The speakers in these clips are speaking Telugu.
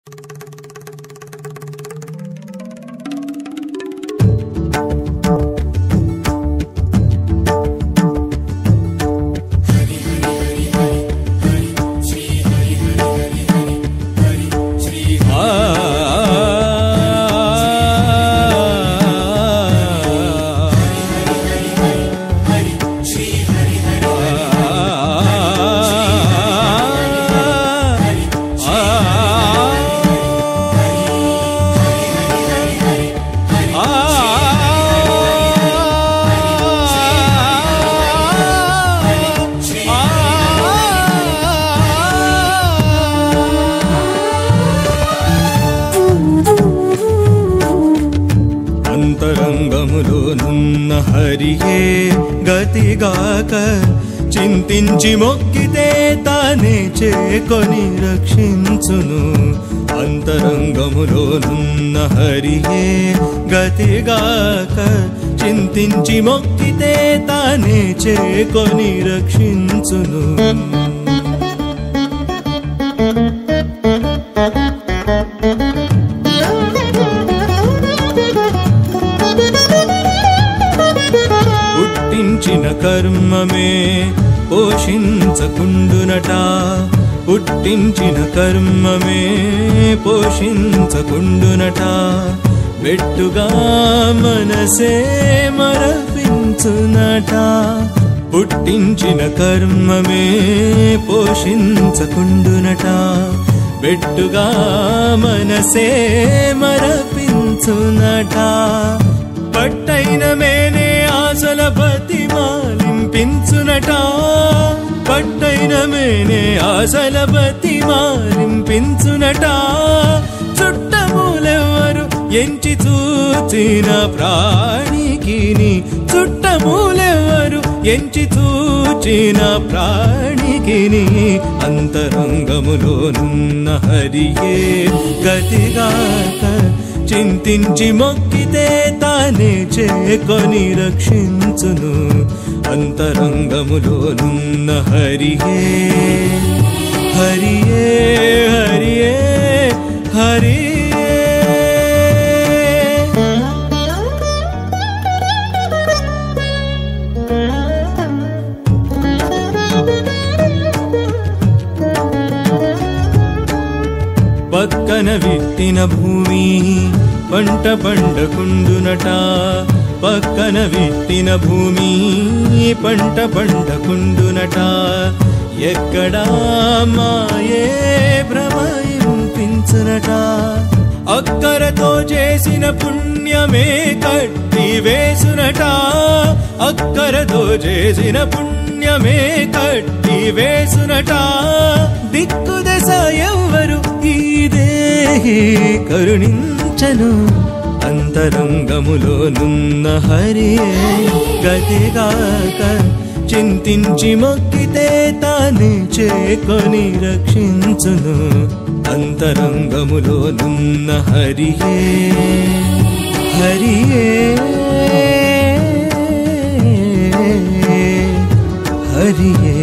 అంతరంగములోనున్న హరియే గతిగాక చింతించి మొక్కితే తానే చేకొని రక్షించును. అంతరంగములోనున్న హరియే గతిగాక చింతించి మొక్కితే తానే చేకొని రక్షించును. పుట్టించిన కర్మమే పోషించకుండునట, పుట్టించిన కర్మమే పోషించకుండునట. బెట్టుగా మనసే మరపించునట, పుట్టించిన కర్మమే పోషించకుండునట. బెట్టుగా మనసే మరపించునట. పట్టైన మేనే ఆశల బతిమాలింపించునట, పట్టైన మేనే ఆశల బతిమాలింపించునట. చుట్టమూలెవ్వరు ఎంచి చూచిన ప్రాణికిని, చుట్టమూలెవ్వరు ఎంచి చూచిన ప్రాణికిని. అంతరంగములోనున్న హరియే గతిగాక చింతించి మొక్కితే తానే చేకొని రక్షించును. అంతరంగములోనున్న హరియే హరియే హరియే హరియే. పక్కన విత్తిన భూమి పంట పండకుండునట, పక్కన విత్తిన భూమి పంట పండకుండునట. ఎక్కడా మాయే భ్రమయింపించునట, అక్కరతో చేసిన పుణ్యమే కట్టి వేసునట, అక్కరతో చేసిన పుణ్యమే కట్టి వేసునట. దిక్కుదశ ఎవ్వరు ఈ దేహి కరుణించను. అంతరంగములోనున్న హరియే గతిగాక చింతించి మొక్కితే తానే చేకొని రక్షించును. అంతరంగములోనున్న హరియే హరియే హరియే.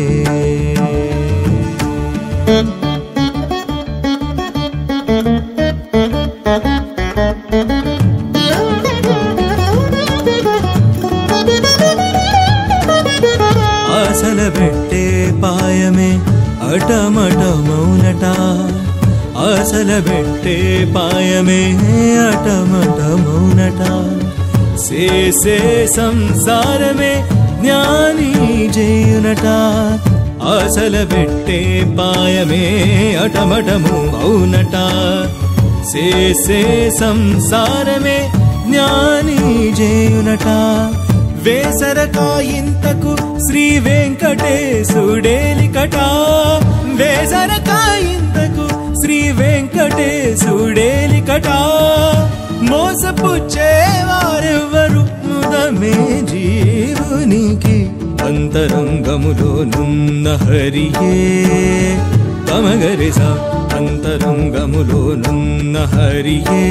ఆశల పెట్టే పాయమే అటమటమౌనట, ఆశల పెట్టే పాయమే అటమటమౌనట. చేసే సంసారమే జ్ఞాని చేయునట, ఆశల పెట్టే పాయమే అటమటము అవునట. చేసే సంసారమే జ్ఞాని చేయునట. వేసరకాయింతకు శ్రీ వెంకటేశుడేలికట, వేసరకాయింతకు శ్రీ వెంకటేశుడేలికట. మోసపుచ్చేవారెవ్వరు ముదమే జీవునికి. అంతరంగములోనున్న హరియే తమగరిస, అంతరంగములోనున్న హరియే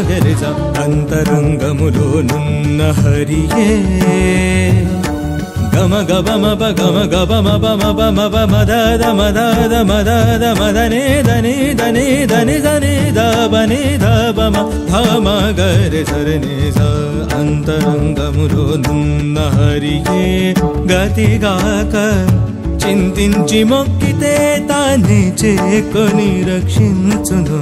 దదమగరిస. అంతరంగములోనున్న హరియే గమ గమ మప గమ గమ మప మప మప మదద మదద మదద మదనే దని దని దని దని దబని దబమ ధమ గరి సరిని స అంతరంగములో నున్న హరియే గతిగాక చింతించి మొక్కితే తానే చేకొని రక్షించును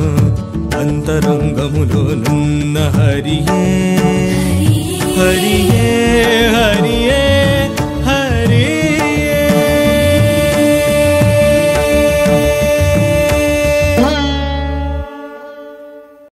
అంతరంగములో నున్న హరియే హరియే హరియే